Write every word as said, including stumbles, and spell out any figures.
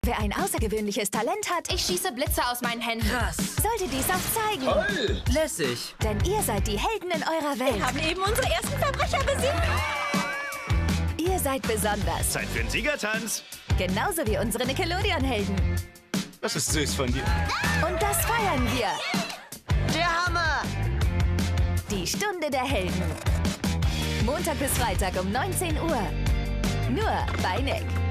Wer ein außergewöhnliches Talent hat, Ich schieße Blitze aus meinen Händen. Krass. sollte dies auch zeigen. Toll! Lässig. Denn ihr seid die Helden in eurer Welt. Wir haben eben unsere ersten Verbrecher besiegt. Ihr seid besonders. Zeit für einen Siegertanz. Genauso wie unsere Nickelodeon-Helden. Das ist süß von dir. Und das feiern wir. Der Hammer! Die Stunde der Helden. Montag bis Freitag um neunzehn Uhr. Nur bei Nick.